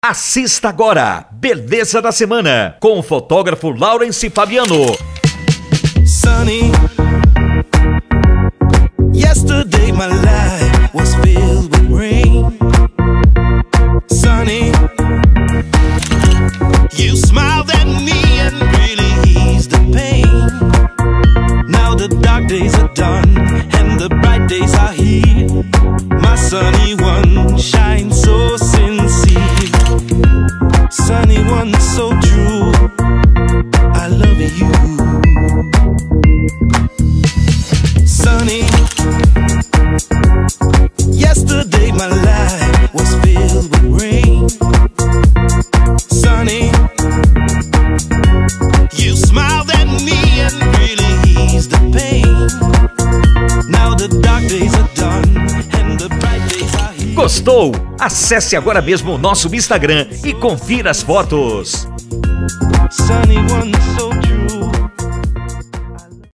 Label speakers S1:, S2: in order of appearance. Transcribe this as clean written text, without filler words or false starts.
S1: Assista agora Beleza da Semana com o fotógrafo Lawrence Fabiano.
S2: Sunny, yesterday my life was filled with rain. Sunny, you smiled at me and really eased the pain. Now the dark days are done and the bright days are here. My sunny one shines so sincere. Sunny one so true, I love you. Sunny, yesterday my life was filled with rain. Sunny, you smiled at me and really eased the pain. Now the dark days are done and the bright days are here.
S1: Gostou? Acesse agora mesmo o nosso Instagram e confira as fotos.
S2: Sunny one.